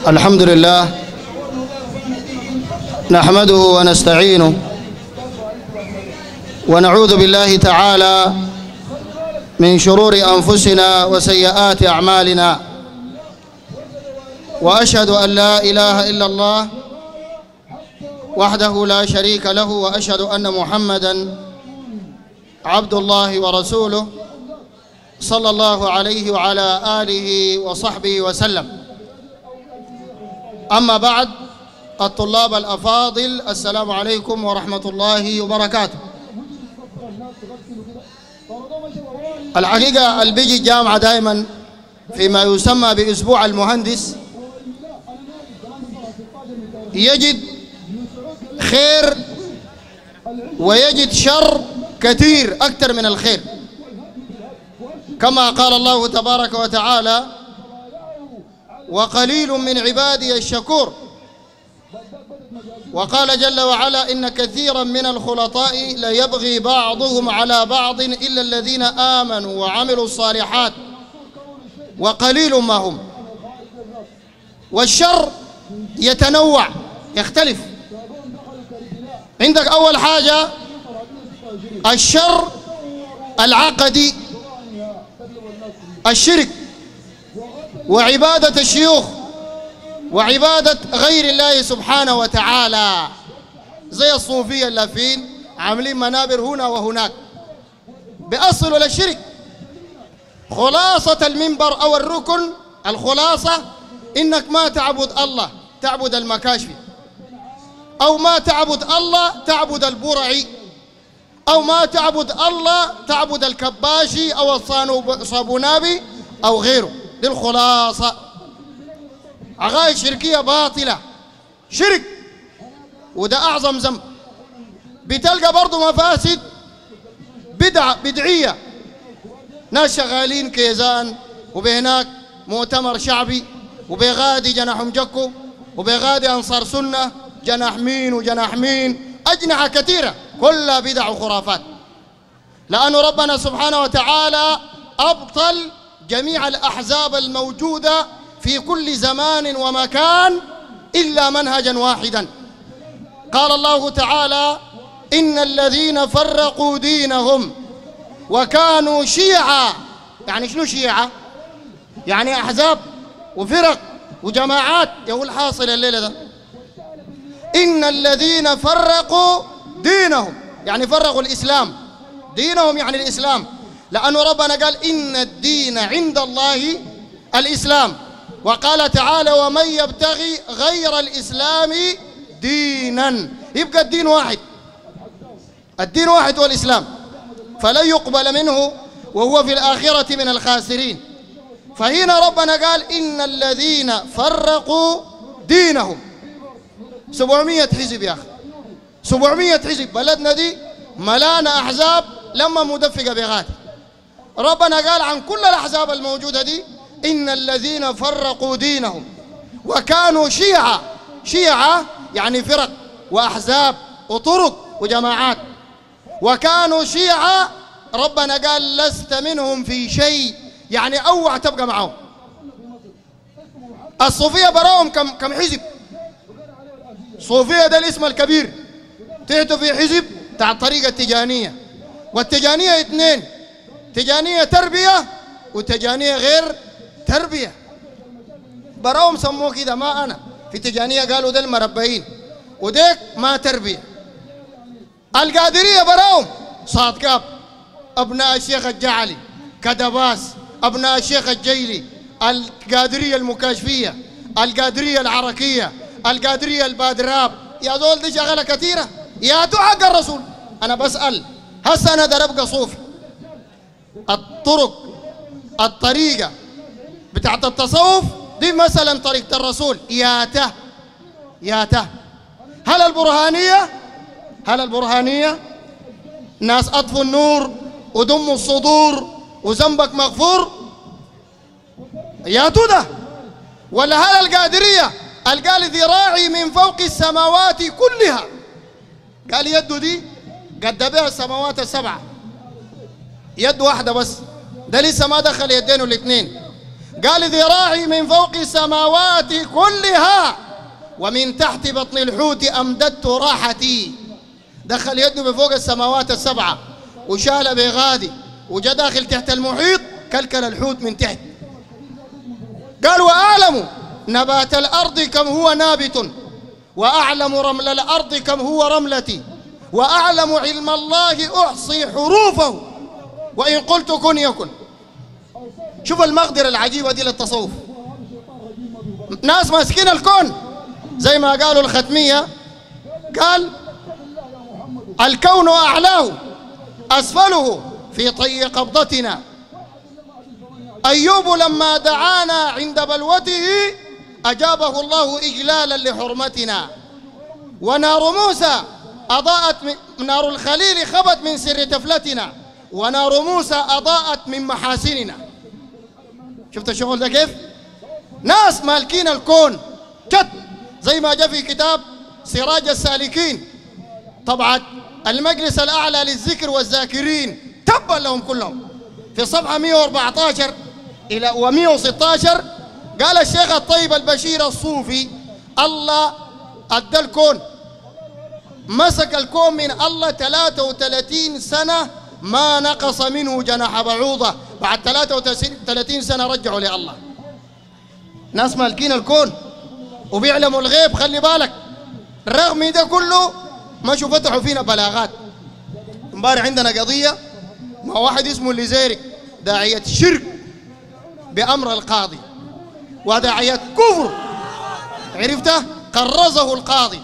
الحمد لله نحمده ونستعينه ونعوذ بالله تعالى من شرور أنفسنا وسيئات أعمالنا، وأشهد أن لا إله إلا الله وحده لا شريك له، وأشهد أن محمدًا عبد الله ورسوله صلى الله عليه وعلى آله وصحبه وسلم. أما بعد، الطلاب الأفاضل، السلام عليكم ورحمة الله وبركاته. الحقيقة اللي بيجي الجامعة دائما فيما يسمى بأسبوع المهندس يجد خير ويجد شر كثير أكثر من الخير، كما قال الله تبارك وتعالى: وقليل من عبادي الشكور. وقال جل وعلا: إن كثيرا من الخلطاء ليبغي بعضهم على بعض إلا الذين آمنوا وعملوا الصالحات وقليل ما هم. والشر يتنوع يختلف. عندك أول حاجة الشر العقدي، الشرك وعبادة الشيوخ وعبادة غير الله سبحانه وتعالى، زي الصوفية اللافين عاملين منابر هنا وهناك بأصلوا للشرك. خلاصة المنبر أو الركن، الخلاصة إنك ما تعبد الله، تعبد المكاشف، أو ما تعبد الله تعبد البرعي، أو ما تعبد الله تعبد الكباشي أو الصابونابي أو غيره. دي الخلاصة. عقائد شركية باطلة، شرك، وده أعظم ذنب. بتلقى برضو مفاسد بدعية، ناس شغالين كيزان وبهناك مؤتمر شعبي وبيغادي جناح مجكو وبيغادي أنصار سنة جناح مين وجناح مين، أجنحة كثيرة كلها بدع وخرافات. لأن ربنا سبحانه وتعالى أبطل جميع الأحزاب الموجودة في كل زمان ومكان إلا منهجا واحدا. قال الله تعالى: إن الذين فرقوا دينهم وكانوا شيعا. يعني شنو شيعة؟ يعني أحزاب وفرق وجماعات. يقول حاصل الليلة ده إن الذين فرقوا دينهم، يعني فرقوا الإسلام، دينهم يعني الإسلام، لأن ربنا قال: إن الدين عند الله الإسلام. وقال تعالى: ومن يبتغي غير الإسلام دينا. يبقى الدين واحد، الدين واحد هو الإسلام، فلن يقبل منه وهو في الآخرة من الخاسرين. فهنا ربنا قال: إن الذين فرقوا دينهم. 700 حزب يا أخي، 700 حزب. بلدنا دي ملانا أحزاب لما مدفقة بغادي. ربنا قال عن كل الأحزاب الموجودة دي: إن الذين فرقوا دينهم وكانوا شيعا. شيعة يعني فرق وأحزاب وطرق وجماعات. وكانوا شيعا، ربنا قال: لست منهم في شيء، يعني أوعى تبقى معهم. الصوفية براهم كم حزب. صوفية ده الاسم الكبير، تحته في حزب بتاع الطريقة التجانية، والتجانية اثنين: تجانية تربية وتجانية غير تربية. براهم سموه كده، ما أنا في تجانية قالوا ده المربعين وديك ما تربية. القادرية براهم صادقاب، أبناء الشيخ الجعلي، كدباس، أبناء الشيخ الجيلي، القادرية المكاشفية، القادرية العركية، القادرية البادراب. يا زول دي شغلة كثيرة. يا حق الرسول. أنا بسأل هسه أنا ده أبقى صوفي. الطرق الطريقة بتاعت التصوف دي مثلا طريقة الرسول ياته. هل البرهانية ناس أطفوا النور ودموا الصدور وذنبك مغفور ياتوا ده؟ ولا هل القادرية قال: ذراعي من فوق السماوات كلها؟ قال يده دي قد بها السماوات السبعة، يد واحدة بس، ده لسه ما دخل يدينه الاثنين. قال ذراعي من فوق السماوات كلها ومن تحت بطن الحوت أمددت راحتي. دخل يده بفوق السماوات السبعة وشال بغادي وجا داخل تحت المحيط كلكل الحوت من تحت. قال وأعلم نبات الأرض كم هو نابت وأعلم رمل الأرض كم هو رملتي وأعلم علم الله أحصي حروفه وإن قلت كن يكن. شوف المقدرة العجيبة دي للتصوف. ناس ماسكين الكون زي ما قالوا الختمية، قال الكون أعلاه أسفله في طي قبضتنا. أيوب لما دعانا عند بلوته أجابه الله إجلالا لحرمتنا. ونار موسى أضاءت نار الخليل خبت من سر تفلتنا ونار موسى أضاءت من محاسننا. شفت الشغل ده كيف؟ ناس مالكين الكون جد، زي ما جاء في كتاب سراج السالكين طبعا المجلس الأعلى للذكر والذاكرين تبا لهم كلهم، في صفحة 114 إلى 116 قال الشيخ الطيب البشير الصوفي الله أدى الكون، مسك الكون من الله 33 سنة ما نقص منه جناح بعوضة، بعد 33 سنة رجعوا لله. ناس مالكين الكون وبيعلموا الغيب، خلي بالك رغم ده كله ما شو فتحوا فينا بلاغات. امبارح عندنا قضية مع واحد اسمه الليزيري داعية شرك بأمر القاضي وداعية كفر، عرفته؟ قرزه القاضي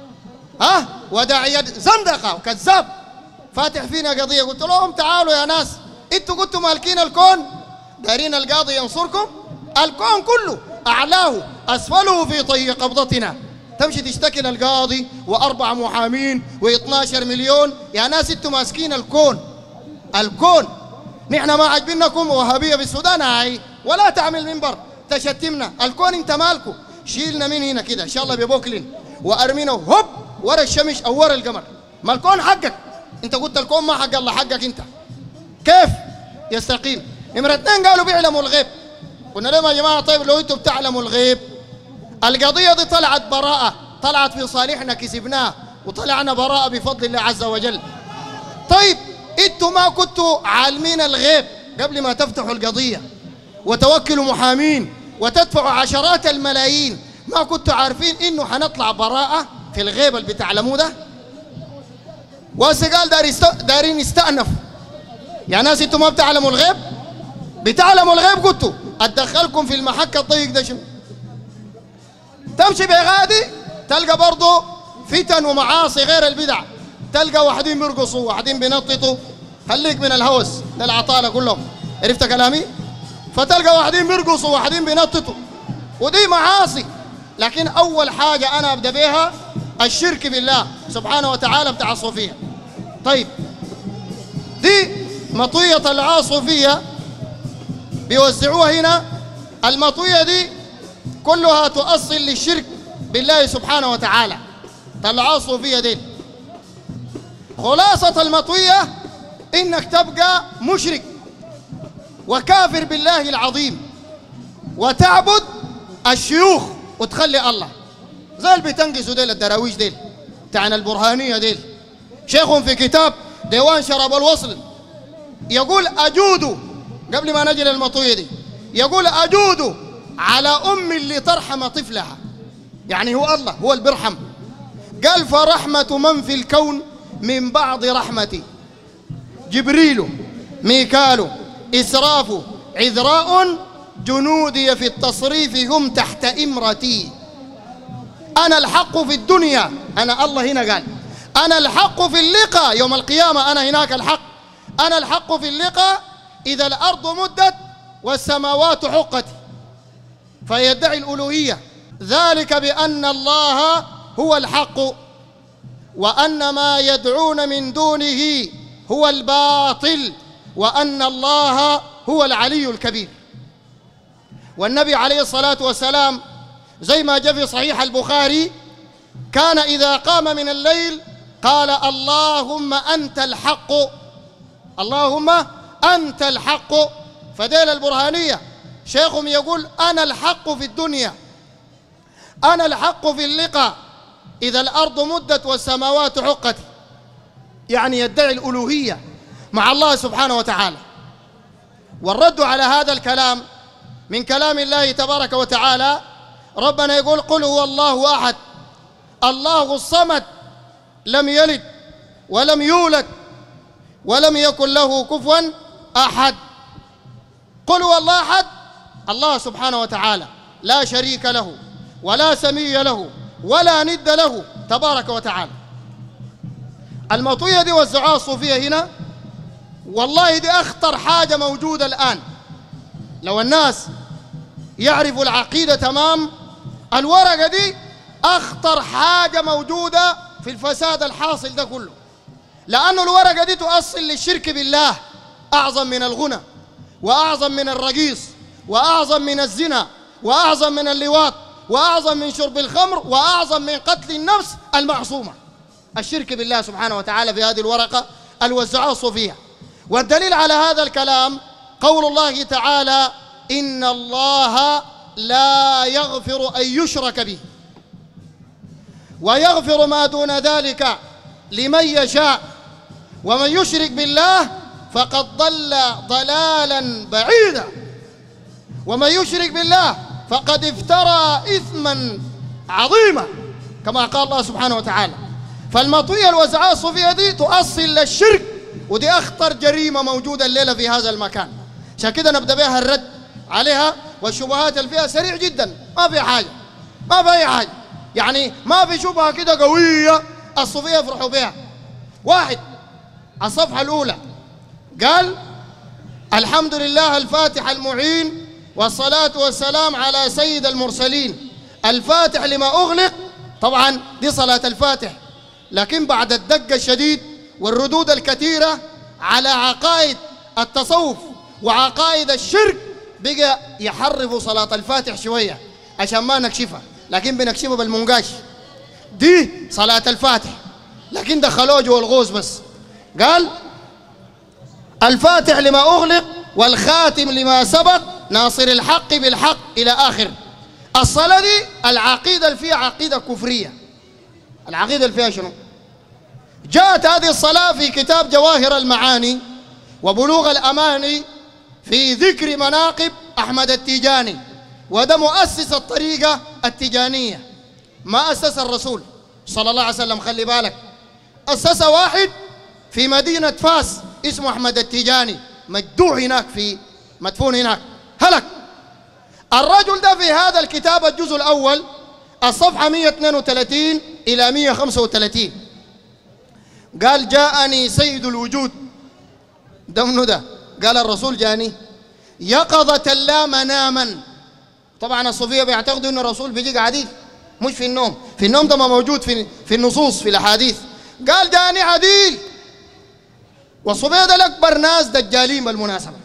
وداعية زندقة وكذاب فاتح فينا قضية. قلت لهم تعالوا يا ناس، انتوا كنتوا مالكين الكون دارين القاضي ينصركم؟ الكون كله أعلاه أسفله في طي قبضتنا. تمشي تشتكي للقاضي و4 محامين و12 مليون. يا ناس انتوا ماسكين الكون. نحن ما عجبناكم وهابية في السودان هاي ولا تعمل منبر تشتمنا. الكون انت مالكو، شيلنا من هنا كده ان شاء الله ببوكلين وارمينا هوب ورا الشمس او ورا القمر. ما الكون حقك، انت قلت الكون ما حق الله، حقك انت. كيف يستقيم؟ نمرة 2 قالوا بيعلموا الغيب. قلنا لهم يا جماعة طيب لو انتم بتعلموا الغيب، القضية دي طلعت براءة، طلعت في صالحنا كسبناه وطلعنا براءة بفضل الله عز وجل. طيب انتم ما كنتوا عالمين الغيب قبل ما تفتحوا القضية وتوكلوا محامين وتدفعوا عشرات الملايين، ما كنتوا عارفين انه حنطلع براءة في الغيب اللي بتعلموه ده؟ وهسه قال دارين يستأنف. يا ناس انتم ما بتعلموا الغيب؟ بتعلموا الغيب كنتوا اتدخلكم في المحك الضيق ده شنو؟ تمشي بغادي تلقى برضه فتن ومعاصي غير البدع، تلقى واحدين بيرقصوا واحدين بينططوا، خليك من الهوس للعطالة كلهم، عرفت كلامي؟ فتلقى واحدين بيرقصوا واحدين بينططوا ودي معاصي. لكن أول حاجة أنا أبدأ بها الشرك بالله سبحانه وتعالى بتاع الصوفية. طيب دي مطوية العاصفية بيوزعوها هنا. المطوية دي كلها تؤصل للشرك بالله سبحانه وتعالى. طلعوا الصوفية دي خلاصة المطوية إنك تبقى مشرك وكافر بالله العظيم وتعبد الشيوخ وتخلي الله، زي اللي بتنقصوا ديل الدراويش ديل تاعنا البرهانية ديل. شيخهم في كتاب ديوان شراب الوصل يقول أجود، قبل ما نجي للمطوية دي يقول أجود على أم اللي ترحم طفلها، يعني هو الله هو اللي بيرحم. قال فرحمة من في الكون من بعض رحمتي جبريل ميكال إسراف عذراء جنودي في التصريف هم تحت إمرتي. أنا الحق في الدنيا، أنا الله هنا قال أنا الحق في اللقاء يوم القيامة، أنا هناك الحق. أنا الحق في اللقاء إذا الأرض مدت والسماوات حقت. فيدعي الألوهية، ذلك بأن الله هو الحق وأن ما يدعون من دونه هو الباطل وأن الله هو العلي الكبير. والنبي عليه الصلاة والسلام زي ما جاء في صحيح البخاري كان إذا قام من الليل قال اللهم أنت الحق، اللهم أنت الحق. فديل البرهانية شيخهم يقول أنا الحق في الدنيا، أنا الحق في اللقاء إذا الأرض مدت والسماوات حقت، يعني يدعي الألوهية مع الله سبحانه وتعالى. والرد على هذا الكلام من كلام الله تبارك وتعالى، ربنا يقول قل هو الله أحد الله الصمد لم يلد ولم يولد ولم يكن له كفوا أحد. قل هو الله أحد، الله سبحانه وتعالى لا شريك له ولا سمي له ولا ند له تبارك وتعالى. المطوية دي والزعاة الصوفية هنا والله دي أخطر حاجة موجودة الآن. لو الناس يعرفوا العقيدة تمام، الورقة دي أخطر حاجة موجودة في الفساد الحاصل ده كله، لأنه الورقة دي تؤصل للشرك بالله أعظم من الغنى وأعظم من الرقيص وأعظم من الزنا وأعظم من اللواط وأعظم من شرب الخمر وأعظم من قتل النفس المعصومة. الشرك بالله سبحانه وتعالى في هذه الورقة الوزعاء الصوفية. والدليل على هذا الكلام قول الله تعالى إن الله لا يغفر أن يشرك به ويغفر ما دون ذلك لمن يشاء ومن يشرك بالله فقد ضل ضلالا بعيدا ومن يشرك بالله فقد افترى إثما عظيما كما قال الله سبحانه وتعالى. فالمطوية الوزعاء الصوفية دي تؤصل للشرك، ودي أخطر جريمة موجودة الليلة في هذا المكان. عشان كده نبدأ بها الرد عليها والشبهات اللي فيها سريع جدا، ما في حاجة، ما في أي حاجة، يعني ما في شبهة كده قوية الصوفية يفرحوا بها. واحد على الصفحة الأولى قال الحمد لله الفاتح المعين والصلاة والسلام على سيد المرسلين الفاتح لما أغلق. طبعا دي صلاة الفاتح، لكن بعد الدق الشديد والردود الكثيرة على عقائد التصوف وعقائد الشرك بقى يحرفوا صلاة الفاتح شوية عشان ما نكشفها، لكن بنكشفها بالمنقاش. دي صلاة الفاتح لكن دخلوه جوا الغوز بس. قال الفاتح لما أغلق والخاتم لما سبق ناصر الحق بالحق إلى آخر. الصلاة دي العقيدة اللي فيها عقيدة كفرية. العقيدة اللي فيها شنو؟ جاءت هذه الصلاة في كتاب جواهر المعاني وبلوغ الأماني في ذكر مناقب أحمد التيجاني، وده مؤسس الطريقة التيجانية، ما أسس الرسول صلى الله عليه وسلم. خلي بالك، أسس واحد في مدينة فاس اسمه أحمد التيجاني، مجدوع هناك، في مدفون هناك، هلك. الرجل ده في هذا الكتاب الجزء الأول الصفحة 132 إلى 135 قال جاءني سيد الوجود. ده منو ده؟ قال الرسول جاني يقظة لا مناما. طبعا الصوفية بيعتقدوا أن الرسول بيجي قاعدين، مش في النوم. في النوم ده ما موجود في النصوص في الأحاديث. قال جاني عديل. والصوفية ده الأكبر ناس دجالين بالمناسبة،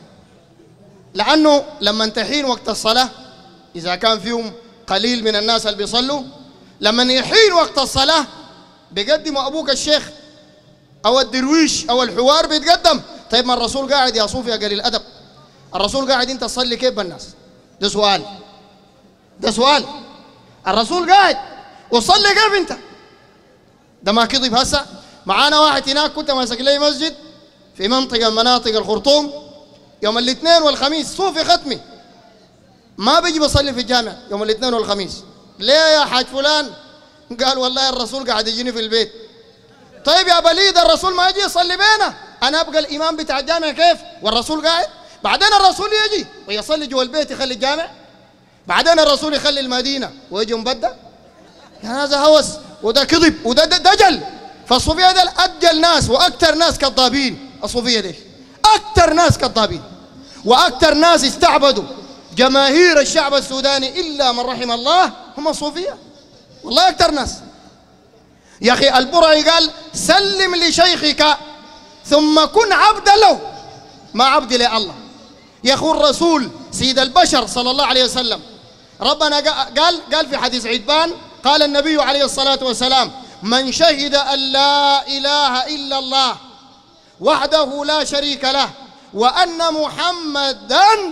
لأنه لما تحين وقت الصلاة إذا كان فيهم قليل من الناس اللي بيصلوا، لما يحين وقت الصلاة بيقدموا أبوك الشيخ أو الدرويش أو الحوار بيتقدم. طيب ما الرسول قاعد يا صوفي يا قليل الأدب، الرسول قاعد أنت تصلي كيف بالناس؟ ده سؤال، ده سؤال. الرسول قاعد وصلي كيف أنت؟ ده ما كذب. هسه معانا واحد هناك كنت ماسك لي مسجد في منطقة من مناطق الخرطوم، يوم الاثنين والخميس صوفي ختمي ما بيجي بصلي في الجامع يوم الاثنين والخميس. ليه يا حاج فلان؟ قال والله الرسول قاعد يجيني في البيت. طيب يا بليد الرسول ما يجي يصلي بينا، انا ابقى الامام بتاع الجامع كيف والرسول قاعد؟ بعدين الرسول يجي ويصلي جوا البيت يخلي الجامع، بعدين الرسول يخلي المدينه ويجي مبدا. يعني هذا هوس وده كذب وده دجل. فالصوفيه دول اجل ناس واكثر ناس كذابين. الصوفيه دول اكثر ناس كذابين واكثر ناس استعبدوا جماهير الشعب السوداني الا من رحم الله هم الصوفيه. والله اكثر ناس. يا اخي البرعي قال سلم لشيخك ثم كن عبدا له ما عبد لله. يا اخو الرسول سيد البشر صلى الله عليه وسلم ربنا قال في حديث عتبان قال النبي عليه الصلاة والسلام من شهد أن لا إله إلا الله وحده لا شريك له وأن محمدا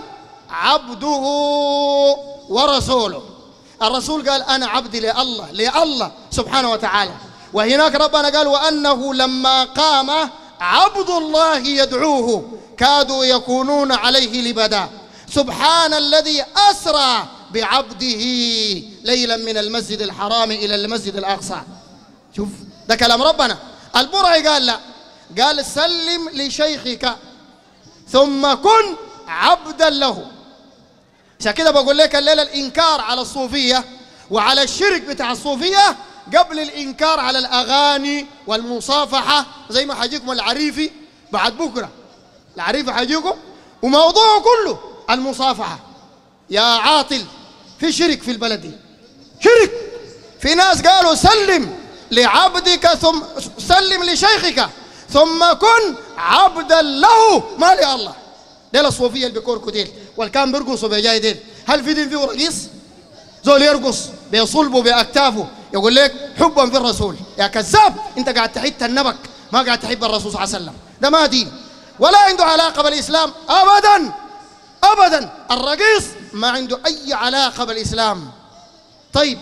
عبده ورسوله. الرسول قال أنا عبد لله سبحانه وتعالى. وهناك ربنا قال وأنه لما قام عبد الله يدعوه كادوا يكونون عليه لبدا. سبحان الذي أسرى بعبده ليلا من المسجد الحرام إلى المسجد الأقصى. شوف ده كلام ربنا. البرعي قال لا، قال سلم لشيخك ثم كن عبدا له. عشان كده بقول لك الليلة الإنكار على الصوفية وعلى الشرك بتاع الصوفية قبل الإنكار على الأغاني والمصافحة، زي ما حاجيكم العريفي بعد بكرة. العريفي حاجيكم وموضوعه كله المصافحة. يا عاطل في شرك في البلد دي، شرك. في ناس قالوا سلم لعبدك ثم سلم لشيخك ثم كن عبدا له، ما لي الله. ديل الصوفية اللي بيكوركوا ديل والكان بيرقصوا بجاي ديل. هل في دين فيه رقيص؟ زول يرقص بيصلبه بأكتافه يقول لك حبا في الرسول. يا كذاب، انت قاعد تحب النبك، ما قاعد تحب الرسول صلى الله عليه وسلم. ده ما دين ولا عنده علاقة بالإسلام أبدا أبدا. الرقيص ما عنده أي علاقة بالإسلام. طيب،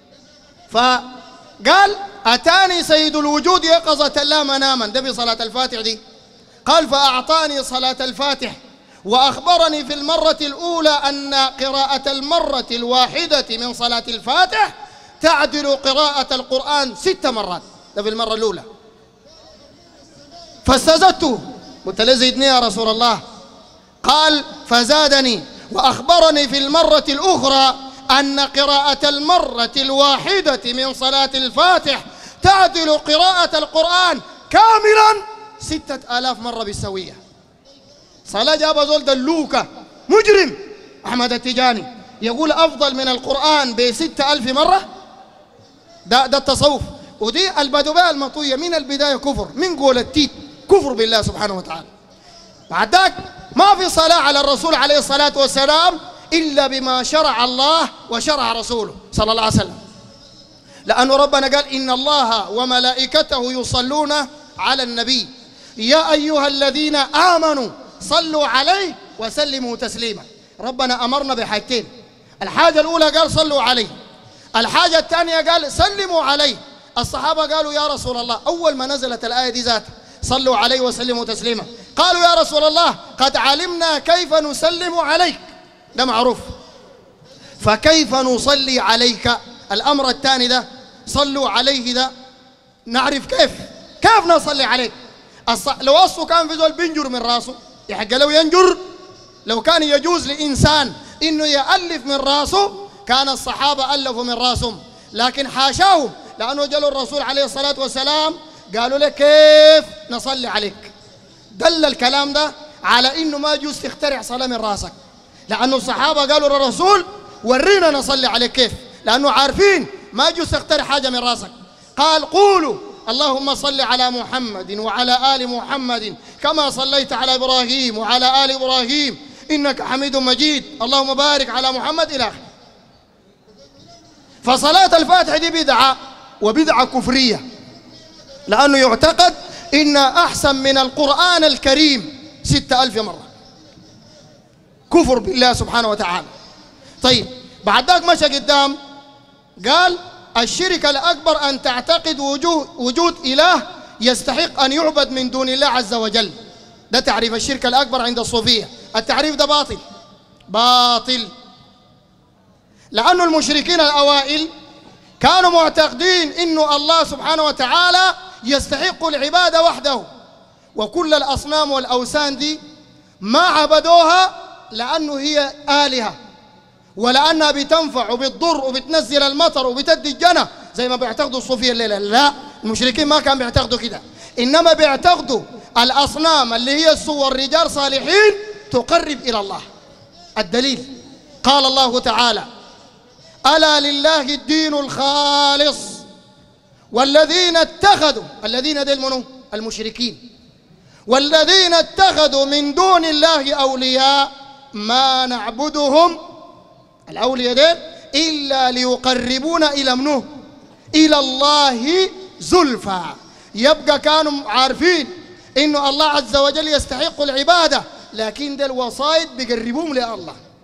فقال أتاني سيد الوجود يقظة لا مناما، ده بصلاة الفاتح دي. قال فأعطاني صلاة الفاتح وأخبرني في المرة الأولى أن قراءة المرة الواحدة من صلاة الفاتح تعدل قراءة القرآن 6 مرات. ده في المرة الأولى. فاستزدته، قلت له زدني يا رسول الله. قال فزادني وأخبرني في المرة الأخرى أن قراءة المرة الواحدة من صلاة الفاتح تعدل قراءة القرآن كاملا 6000 مرة بالسوية. صلاة جاب زول دلوكة مجرم أحمد التجاني يقول أفضل من القرآن ب6000 مرة. ده التصوف. ودي البدوباء المطوية من البداية كفر، من قول التيت كفر بالله سبحانه وتعالى. بعد ذاك ما في صلاة على الرسول عليه الصلاة والسلام إلا بما شرع الله وشرع رسوله صلى الله عليه وسلم. لأن ربنا قال إن الله وملائكته يصلون على النبي يا أيها الذين آمنوا صلوا عليه وسلموا تسليما. ربنا أمرنا بحاجتين. الحاجة الأولى قال صلوا عليه، الحاجة الثانية قال سلموا عليه. الصحابة قالوا يا رسول الله، أول ما نزلت الآية دي ذاتها صلوا عليه وسلموا تسليما، قالوا يا رسول الله قد علمنا كيف نسلم عليك، ده معروف، فكيف نصلي عليك؟ الأمر الثاني ده صلوا عليه ده نعرف كيف نصلي عليك. لو أصله كان في زول بينجر من راسه يحق له ينجر. لو كان يجوز لإنسان إنه يألف من راسه كان الصحابة ألفوا من راسهم، لكن حاشاهم، لأنه جلوا الرسول عليه الصلاة والسلام قالوا له كيف نصلي عليك. دل الكلام ده على إنه ما يجوز تخترع صلاة من راسك، لأنه الصحابة قالوا للرسول ورينا نصلي عليك كيف، لأنه عارفين ما يجوز تخترع حاجة من راسك. قال قولوا اللهم صل على محمد وعلى آل محمد كما صليت على إبراهيم وعلى آل إبراهيم إنك حميد مجيد اللهم بارك على محمد إلى آخره. فصلاة الفاتح دي بدعة، وبدعة كفرية، لأنه يعتقد إن أحسن من القرآن الكريم 6000 مرة. كفر بالله سبحانه وتعالى. طيب بعد ذاك مشى قدام قال الشرك الأكبر أن تعتقد وجود إله يستحق أن يعبد من دون الله عز وجل. ده تعريف الشرك الأكبر عند الصوفية. التعريف ده باطل، لأن المشركين الأوائل كانوا معتقدين إنه الله سبحانه وتعالى يستحق العبادة وحده، وكل الأصنام والأوثان دي ما عبدوها لأنه هي آلهة، ولأنها بتنفع وبتضر وبتنزل المطر وبتدي الجنة زي ما بيعتقدوا الصوفية الليلة. لا، المشركين ما كانوا بيعتقدوا كده، إنما بيعتقدوا الأصنام اللي هي الصور رجال صالحين تقرب إلى الله. الدليل قال الله تعالى ألا لله الدين الخالص والذين اتخذوا، الذين دول منو؟ المشركين. والذين اتخذوا من دون الله أولياء ما نعبدهم، الأولياء دول إلا ليقربونا إلى منو؟ إلى الله زلفى. يبقى كانوا عارفين إنه الله عز وجل يستحق العبادة، لكن ده الوسائط بيقربوهم لله.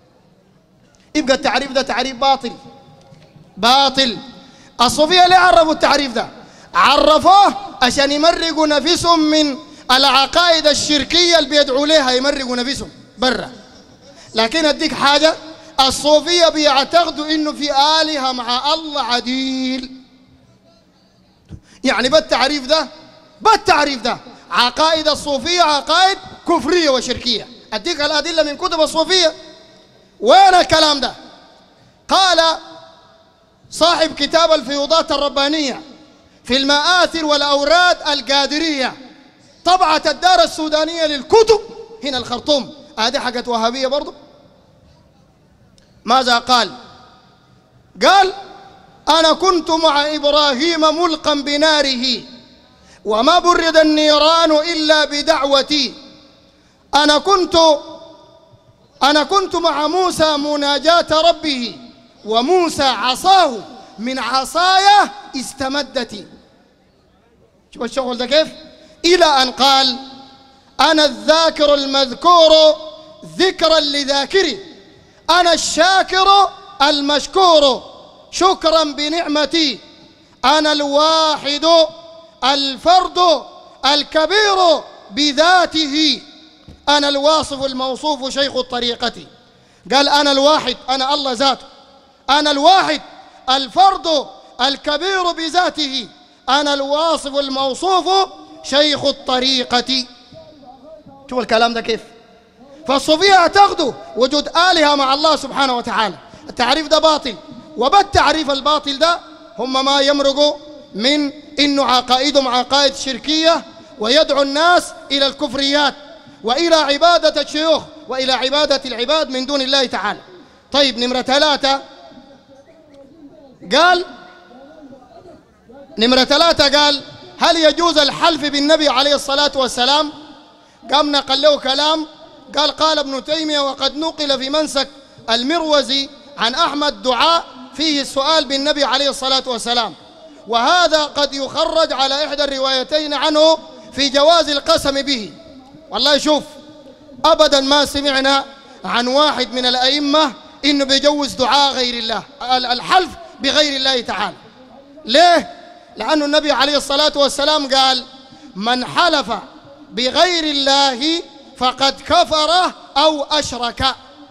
يبقى التعريف ده تعريف باطل باطل. الصوفية ليه عرفوا التعريف ده؟ عرفوه عشان يمرقوا نفسهم من العقائد الشركية اللي بيدعوا لها، يمرقوا نفسهم برا. لكن أديك حاجة، الصوفية بيعتقدوا إنه في آلهة مع الله عديل. يعني بالتعريف ده عقائد الصوفية عقائد كفرية وشركية. أديك الأدلة من كتب الصوفية. وين الكلام ده؟ قال صاحب كتاب الفيوضات الربانية في المآثر والأوراد القادرية، طبعة الدار السودانية للكتب هنا الخرطوم، هذه حاجة وهابية برضو. ماذا قال؟ قال: أنا كنت مع إبراهيم ملقا بناره وما برد النيران إلا بدعوتي. أنا كنت مع موسى مناجاة ربه وموسى عصاه من عصايا استمدت. شوف الشغل ده كيف؟ إلى أن قال: أنا الذاكر المذكور ذكرا لذاكري، أنا الشاكر المشكور شكرا بنعمتي، أنا الواحد الفرد الكبير بذاته، أنا الواصف الموصوف شيخ الطريقة. قال: أنا الواحد، أنا الله ذاته، أنا الواحد الفرد الكبير بذاته، أنا الواصف الموصوف شيخ الطريقة. شوف الكلام ده كيف؟ فالصوفية اعتقدوا وجود آلهة مع الله سبحانه وتعالى. التعريف ده باطل، وبالتعريف الباطل ده هم ما يمرقوا من إنه عقائدهم عقائد شركية، ويدعو الناس إلى الكفريات وإلى عبادة الشيوخ وإلى عبادة العباد من دون الله تعالى. طيب، نمرة 3 قال: هل يجوز الحلف بالنبي عليه الصلاة والسلام؟ قام نقل له كلام، قال ابن تيمية: وقد نقل في منسك المروزي عن أحمد دعاء فيه السؤال بالنبي عليه الصلاة والسلام، وهذا قد يخرج على إحدى الروايتين عنه في جواز القسم به. والله شوف، أبدا ما سمعنا عن واحد من الأئمة إنه بيجوز دعاء غير الله، الحلف بغير الله تعالى. ليه؟ لأن النبي عليه الصلاة والسلام قال: من حلف بغير الله فقد كفر أو أشرك.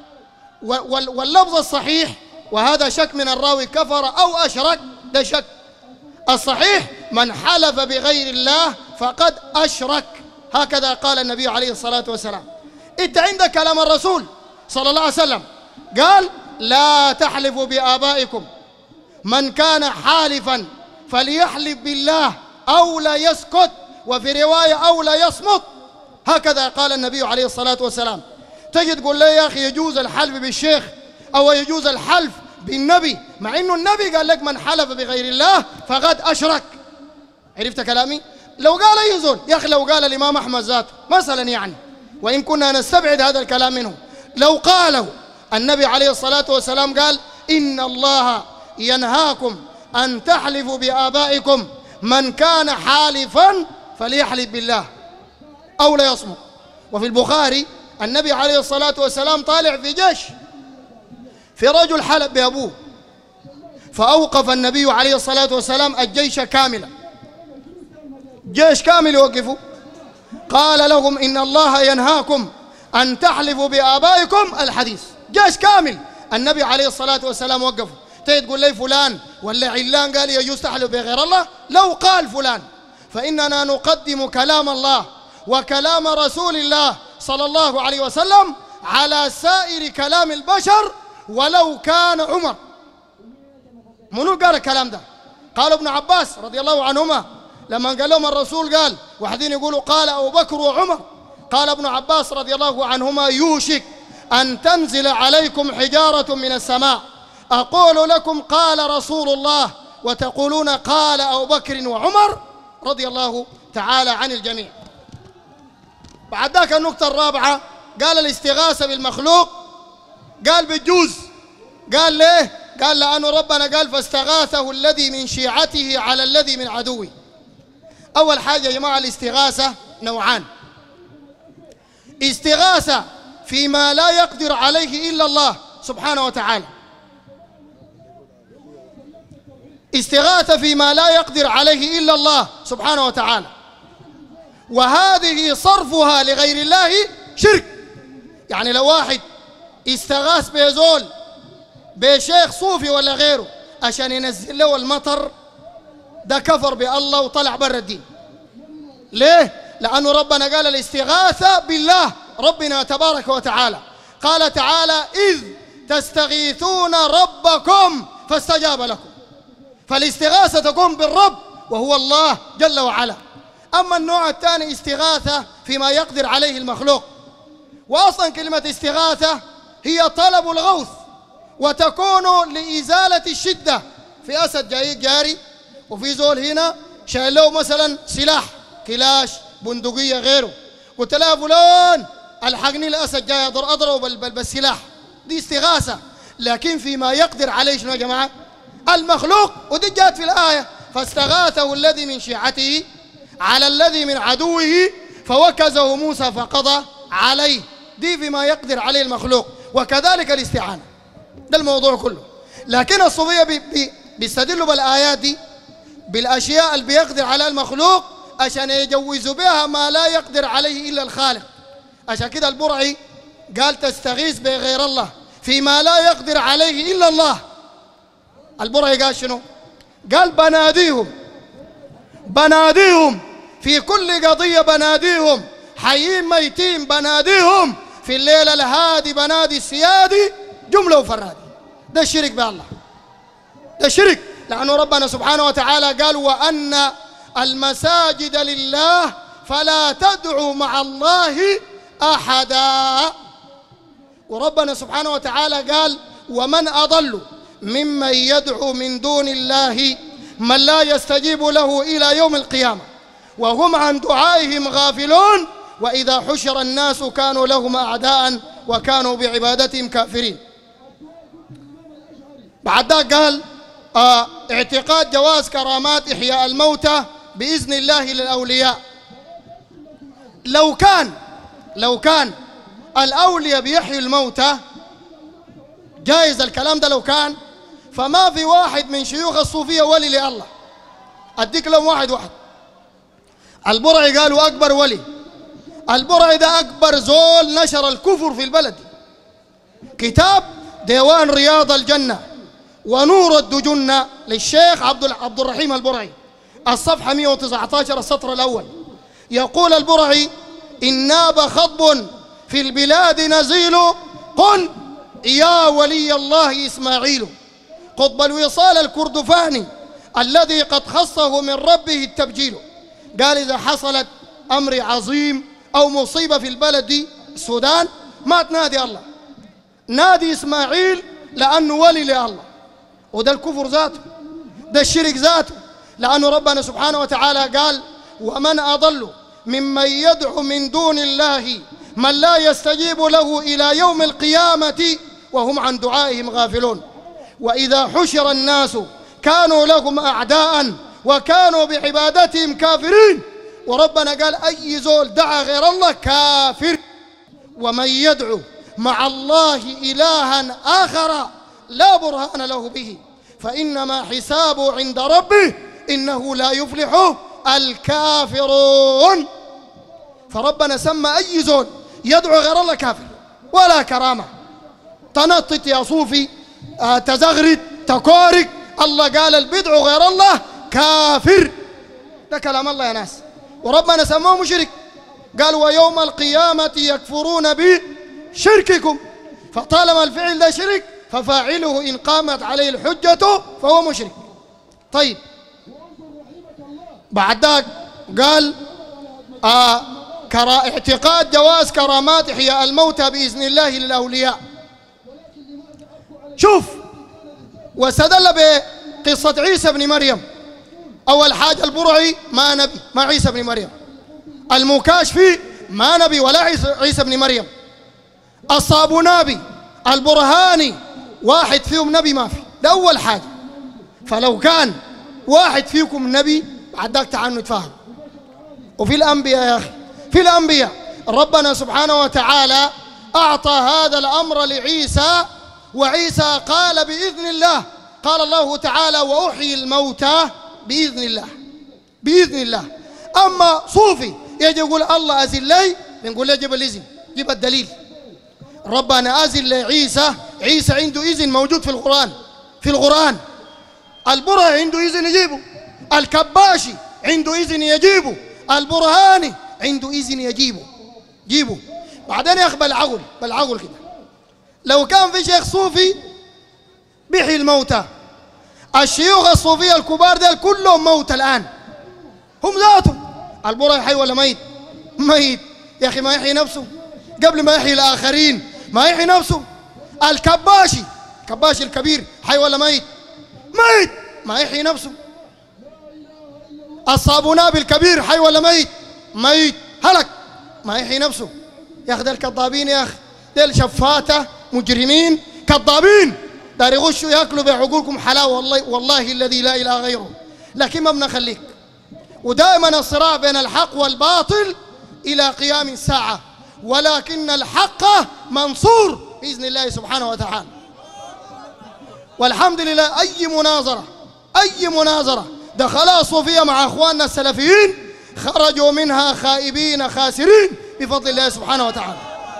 واللفظ الصحيح، وهذا شك من الراوي، كفر أو أشرك، ده شك. الصحيح: من حلف بغير الله فقد أشرك، هكذا قال النبي عليه الصلاة والسلام. انت عندك كلام الرسول صلى الله عليه وسلم، قال: لا تحلفوا بآبائكم، من كان حالفا فليحلف بالله أو لا يسكت، وفي رواية أو لا يصمت، هكذا قال النبي عليه الصلاة والسلام. تجي تقول لي يا أخي يجوز الحلف بالشيخ أو يجوز الحلف بالنبي، مع إنه النبي قال لك من حلف بغير الله فقد أشرك. عرفت كلامي؟ لو قال أي زول يا أخي، لو قال الإمام أحمد ذاته مثلا، يعني وإن كنا نستبعد هذا الكلام منه، لو قالوا النبي عليه الصلاة والسلام قال: إن الله ينهاكم أن تحلفوا بآبائكم، من كان حالفا فليحلف بالله أو لا يصمت. وفي البخاري النبي عليه الصلاة والسلام طالع في جيش، في رجل حلف بأبوه، فأوقف النبي عليه الصلاة والسلام الجيش كاملا، جيش كامل يوقفوا، قال لهم: إن الله ينهاكم أن تحلفوا بآبائكم، الحديث جيش كامل النبي عليه الصلاة والسلام وقفه. تقول لي فلان ولا علان قال يجوز تحلف بغير الله؟ لو قال فلان، فإننا نقدم كلام الله وكلام رسول الله صلى الله عليه وسلم على سائر كلام البشر ولو كان عمر. منو قال الكلام ده؟ قال ابن عباس رضي الله عنهما لما قال لهم الرسول، قال واحدين يقولوا قال أبو بكر وعمر، قال ابن عباس رضي الله عنهما: يوشك أن تنزل عليكم حجارة من السماء، أقول لكم قال رسول الله وتقولون قال أبو بكر وعمر رضي الله تعالى عن الجميع. بعد ذاك النقطة الرابعة، قال الاستغاثة بالمخلوق، قال بالجوز. قال ليه؟ قال لأن ربنا قال: فاستغاثه الذي من شيعته على الذي من عدوه. أول حاجة يا جماعة، الاستغاثة نوعان: استغاثة فيما لا يقدر عليه إلا الله سبحانه وتعالى، استغاث فيما لا يقدر عليه إلا الله سبحانه وتعالى، وهذه صرفها لغير الله شرك. يعني لو واحد استغاث بزول بشيخ صوفي ولا غيره عشان ينزل له المطر، ده كفر بالله وطلع برا الدين. ليه؟ لأنه ربنا قال الاستغاثة بالله ربنا تبارك وتعالى. قال تعالى: إذ تستغيثون ربكم فاستجاب لكم. فالاستغاثة تكون بالرب وهو الله جل وعلا. أما النوع الثاني استغاثة فيما يقدر عليه المخلوق. وأصلا كلمة استغاثة هي طلب الغوث، وتكون لإزالة الشدة. في أسد جاي جاري وفي زول هنا شايل له مثلا سلاح كلاش بندقية غيره، قلت له يا فلان الحقني الأسد جاي أضربه بالسلاح، دي استغاثة. لكن فيما يقدر عليه شنو يا جماعة؟ المخلوق. ودي جاءت في الآية: فاستغاثه الذي من شيعته على الذي من عدوه فوكزه موسى فقضى عليه. دي فيما يقدر عليه المخلوق. وكذلك الاستعانة، ده الموضوع كله. لكن الصوفية بيستدلوا بالآيات دي بالأشياء اللي بيقدر على المخلوق عشان يجوزوا بها ما لا يقدر عليه إلا الخالق. عشان كده البرعي قال تستغيث بغير الله فيما لا يقدر عليه إلا الله. البرعي قال شنو؟ قال بناديهم في كل قضية، بناديهم حيين ميتين، بناديهم في الليل الهادي، بنادي السيادي جملة وفرادي. ده الشرك بالله، ده شرك. لأنه ربنا سبحانه وتعالى قال: وأن المساجد لله فلا تدعوا مع الله أحدا. وربنا سبحانه وتعالى قال: ومن أضل ممن يدعو من دون الله من لا يستجيب له إلى يوم القيامة وهم عن دعائهم غافلون وإذا حشر الناس كانوا لهم أعداء وكانوا بعبادتهم كافرين. بعد ذلك قال: اعتقاد جواز كرامات إحياء الموتى بإذن الله للأولياء. لو كان الأولياء بيحيوا الموتى جائز الكلام ده، لو كان فما في واحد من شيوخ الصوفية ولي لله. أديك لهم واحد البرعي قالوا أكبر ولي. البرعي ده أكبر زول نشر الكفر في البلد. كتاب ديوان رياض الجنة ونور الدجنة للشيخ عبد الرحيم البرعي، الصفحة 119 السطر الأول، يقول البرعي: إن ناب خطب في البلاد نزيل قل يا ولي الله إسماعيل قطب الوصال الكردفاني الذي قد خصه من ربه التبجيل. قال: إذا حصلت أمر عظيم أو مصيبة في البلد السودان ما تنادي الله، نادي إسماعيل لأنه ولي لله. وده الكفر ذاته، ده الشرك ذاته. لأنه ربنا سبحانه وتعالى قال: ومن أضل ممن يدعو من دون الله من لا يستجيب له إلى يوم القيامة وهم عن دعائهم غافلون وإذا حشر الناس كانوا لهم أعداء وكانوا بعبادتهم كافرين. وربنا قال: أي زول دعا غير الله كافر. ومن يدعو مع الله إلها آخر لا برهان له به فإنما حسابه عند ربه إنه لا يفلح الكافرون. فربنا سمى أي زول يدعو غير الله كافر ولا كرامة. تنطط يا صوفي، تزغرد، تكورك، الله قال البدع غير الله كافر. ده كلام الله يا ناس. وربنا سماه مشرك، قال: ويوم القيامة يكفرون بشرككم. فطالما الفعل ده شرك ففاعله إن قامت عليه الحجة فهو مشرك. طيب بعد ذلك قال: اعتقاد جواز كرامات إحياء الموتى بإذن الله للأولياء. شوف، واستدل بقصة عيسى بن مريم. أول حاجة البرعي ما نبي، ما عيسى بن مريم. المكاشفي ما نبي ولا عيسى بن مريم. الصابونابي، البرهاني، واحد فيهم نبي ما في. ده أول حاجة. فلو كان واحد فيكم نبي بعد ذاك تعالوا نتفاهم. وفي الأنبياء يا أخي، في الأنبياء ربنا سبحانه وتعالى أعطى هذا الأمر لعيسى، وعيسى قال بإذن الله، قال الله تعالى وأحيي الموتى بإذن الله، بإذن الله. أما صوفي يجي يقول الله أزل لي، بنقول له جيب الإذن، جيب الدليل. ربنا أزل لعيسى، عيسى عنده إذن موجود في القرآن، في القرآن. البره عنده إذن يجيبه، الكباشي عنده إذن يجيبه، البرهاني عنده إذن يجيبه، جيبه. بعدين يا أخي بالعقل كده، لو كان في شيخ صوفي بيحيي الموتى، الشيوخ الصوفية الكبار دول كلهم موتى الآن، هم ذاتهم. البره حي ولا ميت؟ ميت يا أخي، ما يحيي نفسه قبل ما يحيي الآخرين، ما يحيي نفسه. الكباشي الكبير حي ولا ميت؟ ميت، ما يحيي نفسه. الصابوناب الكبير حي ولا ميت؟ ميت، هلك، ما يحيي نفسه. يا أخي دول كذابين، يا أخي دول شفاتة مجرمين كذابين، دار يغشوا ياكلوا بعقولكم حلاوة، والله الذي لا إله غيره. لكن ما بنخليك، ودائما الصراع بين الحق والباطل إلى قيام الساعة، ولكن الحق منصور بإذن الله سبحانه وتعالى. والحمد لله أي مناظرة دخلها الصوفية مع أخواننا السلفيين خرجوا منها خائبين خاسرين بفضل الله سبحانه وتعالى.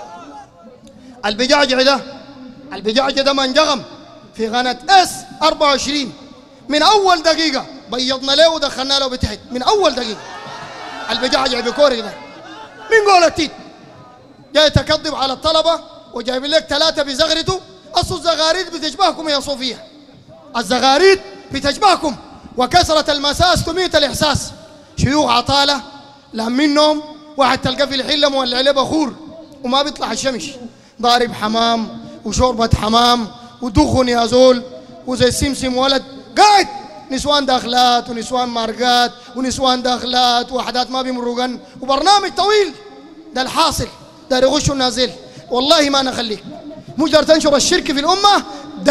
البجعجة ده منجغم في قناة S24 من أول دقيقة بيضنا له ودخلنا له بتحت من أول دقيقة. البجعجة بكوري ده من قول التيت جاي تكذب على الطلبة وجايب لك 3 بزغرته. أصل الزغاريد بتشبهكم يا صوفية، الزغاريد بتشبهكم، وكسرة المساس تميت الإحساس. شيوخ عطالة لامينهم، واحد تلقى في الحلة مولع عليه بخور وما بيطلع الشمس، ضارب حمام وشوربة حمام ودخن يا زول وزي السمسم ولد قاعد، نسوان داخلات ونسوان مارقات ونسوان داخلات وحدات ما بيمرقن، وبرنامج طويل. ده الحاصل، ده يغشوا النازل. والله ما نخليك مجرد تنشر الشرك في الأمة، ده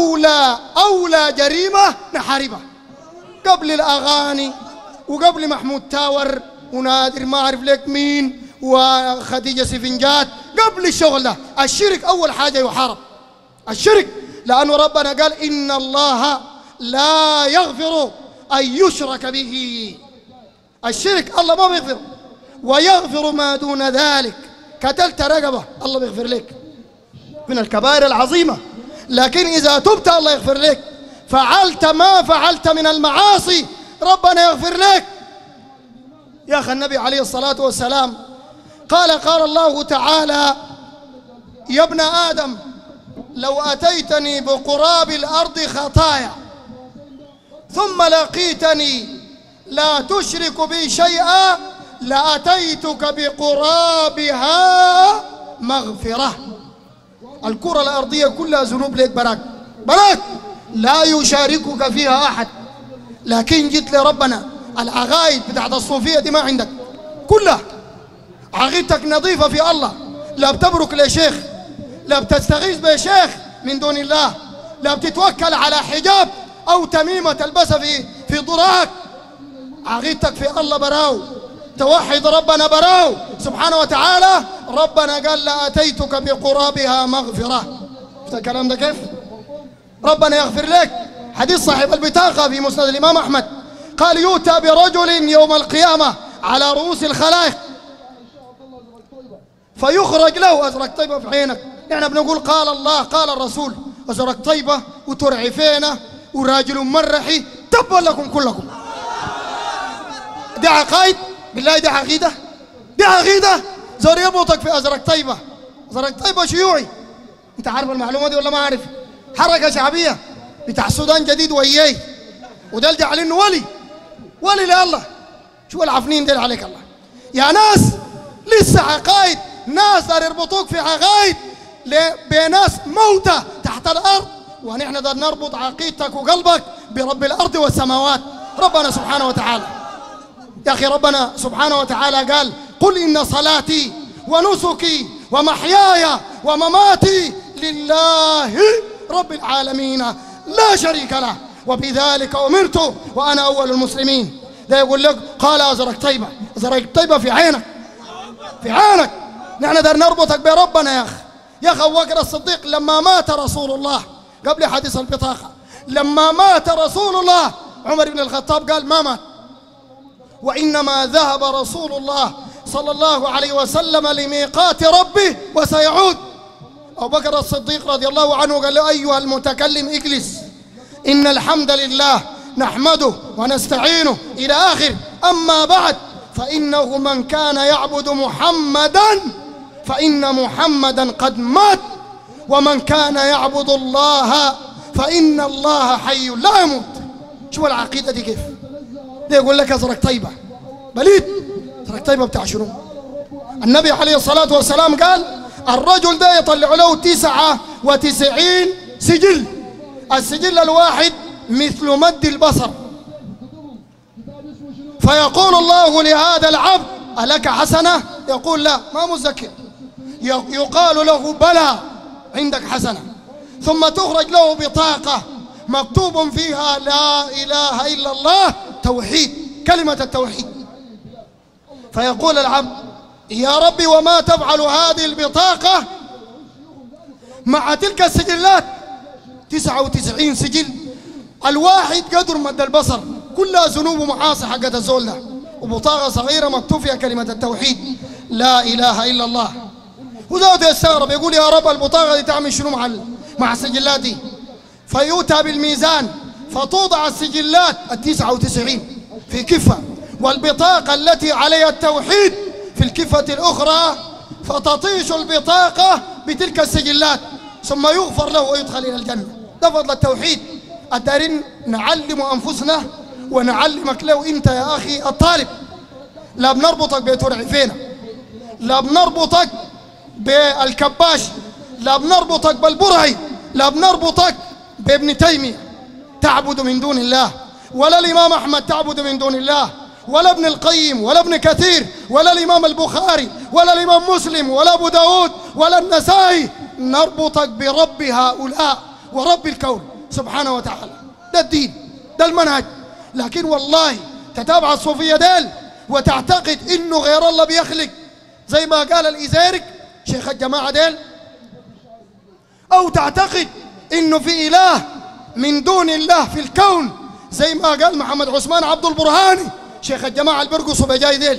أولى جريمة نحاربها قبل الأغاني وقبل محمود تاور ونادر ما أعرف لك مين وخديجة سفنجات. قبل الشغل ده الشرك أول حاجة يحارب، الشرك، لأنه ربنا قال إن الله لا يغفر أن يشرك به. الشرك الله ما بيغفر، ويغفر ما دون ذلك. قتلت رقبة الله بيغفر لك من الكبائر العظيمة، لكن إذا تبت الله يغفر لك. فعلت ما فعلت من المعاصي ربنا يغفر لك. يا أخي النبي عليه الصلاة والسلام قال الله تعالى يا ابن آدم لو أتيتني بقراب الأرض خطايا ثم لقيتني لا تشرك بي شيئا لأتيتك بقرابها مغفرة. الكرة الأرضية كلها ذنوب لك براك لا يشاركك فيها أحد، لكن جيت لربنا العقائد بتاعت الصوفية دي ما عندك، كلها عقيدتك نظيفة في الله، لا بتبرك لشيخ، لا بتستغيث بشيخ من دون الله، لا بتتوكل على حجاب أو تميمة تلبسها في ضراك. عقيدتك في الله براو، توحد ربنا براو سبحانه وتعالى. ربنا قال لأتيتك بقرابها مغفرة. شفت الكلام ده كيف؟ ربنا يغفر لك. حديث صاحب البطاقة في مسند الإمام أحمد قال يؤتى برجل يوم القيامة على رؤوس الخلائق فيخرج له أزرق طيبة في عينك. يعني بنقول قال الله قال الرسول، أزرق طيبة وترعفينة وراجل مرحي، تبا لكم كلكم. دي عقائد بالله، دي عقيدة، دي عقيدة. زور يربطك في أزرق طيبة. أزرق طيبة شيوعي، أنت عارف المعلومة دي ولا ما عارف؟ حركة شعبية بتاع السودان جديد وياي، وده اللي جعلينه ولي لله. شو العفنين ديل عليك الله يا ناس. لسه عقائد، ناس دار يربطوك في عقائد بناس موتى تحت الأرض، ونحن دار نربط عقيدتك وقلبك برب الأرض والسماوات ربنا سبحانه وتعالى. يا أخي ربنا سبحانه وتعالى قال قل إن صلاتي ونسكي ومحياي ومماتي لله رب العالمين لا شريك له وبذلك أمرت وأنا أول المسلمين. ده يقول لك قال أزرق طيبة، أزرق طيبة في عينك، في عينك. نحن دار نربطك بربنا يا أخي. يا أخي أبو بكر الصديق لما مات رسول الله قبل حديث البطاقة لما مات رسول الله عمر بن الخطاب قال ما مات، وإنما ذهب رسول الله صلى الله عليه وسلم لميقات ربه وسيعود. أبو بكر الصديق رضي الله عنه قال له أيها المتكلم اجلس، إن الحمد لله نحمده ونستعينه إلى آخر، أما بعد فإنه من كان يعبد محمدا فإن محمدا قد مات، ومن كان يعبد الله فإن الله حي لا يموت. شو العقيدة دي كيف؟ ده يقول لك أزرق طيبة بليد، أزرق طيبة بتاع شنو؟ النبي عليه الصلاة والسلام قال الرجل ده يطلع له 99 سجل، السجل الواحد مثل مد البصر، فيقول الله لهذا العبد ألك حسنة؟ يقول لا ما متذكر، يقال له بلى عندك حسنة، ثم تخرج له بطاقة مكتوب فيها لا إله إلا الله، توحيد، كلمة التوحيد. فيقول العبد يا ربي وما تفعل هذه البطاقة مع تلك السجلات؟ 99 سجل، الواحد قدر مد البصر، كلها ذنوب ومعاصي حقت الزول ده، وبطاقة صغيرة مكتوب فيها كلمة التوحيد لا إله إلا الله. وزود يستغرب يقول يا رب البطاقة دي تعمل شنو مع السجلات دي؟ فيؤتى بالميزان فتوضع السجلات 99 في كفة، والبطاقة التي عليها التوحيد في الكفة الأخرى، فتطيش البطاقة بتلك السجلات، ثم يغفر له ويدخل إلى الجنة. ده فضل التوحيد. الدارين نعلم أنفسنا ونعلمك له أنت يا أخي الطالب. لا بنربطك بترعفينا، لا بنربطك بالكباش، لا بنربطك بالبرهي، لا بنربطك بابن تيمية تعبد من دون الله، ولا الإمام أحمد تعبد من دون الله، ولا ابن القيم، ولا ابن كثير، ولا الإمام البخاري، ولا الإمام مسلم، ولا أبو داود، ولا النسائي. نربطك برب هؤلاء ورب الكون سبحانه وتعالى. ده الدين، ده المنهج. لكن والله تتابع الصوفية ديل وتعتقد إنه غير الله بيخلق زي ما قال الإزارك شيخ الجماعة ديل، أو تعتقد إنه في إله من دون الله في الكون زي ما قال محمد عثمان عبد البرهاني شيخ الجماعة البرقص بجاي ديل،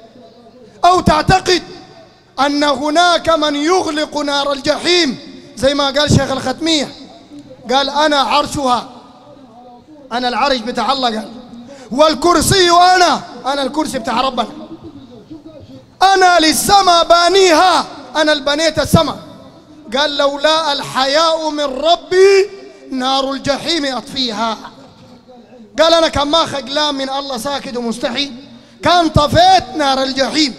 أو تعتقد أن هناك من يغلق نار الجحيم زي ما قال شيخ الختمية، قال أنا عرشها، أنا العرش بتاع الله، قال والكرسي أنا الكرسي بتاع ربنا، أنا للسماء بانيها، أنا البنيت السماء، قال لولا الحياء من ربي نار الجحيم أطفيها، قال أنا كان ما خجلان من الله ساكت ومستحي كان طفيت نار الجحيم.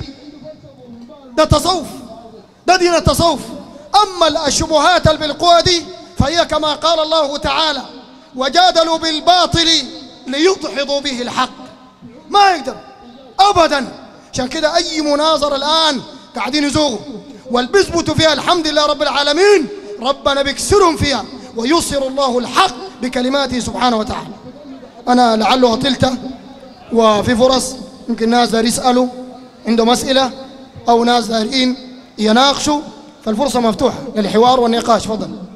ده تصوف، ده دين التصوف. أما الشبهات اللي بالقوة دي فهي كما قال الله تعالى وجادلوا بالباطل ليدحضوا به الحق، ما يقدر أبدا. عشان كده أي مناظرة الآن قاعدين يزوغوا، والبيثبتوا فيها الحمد لله رب العالمين ربنا بيكسرهم فيها ويصر الله الحق بكلماته سبحانه وتعالى. أنا لعله أطلت، وفي فرص يمكن ناس دار يسألوا عندهم أسئلة أو ناس دارين يناقشوا، فالفرصة مفتوحة للحوار والنقاش. فضل.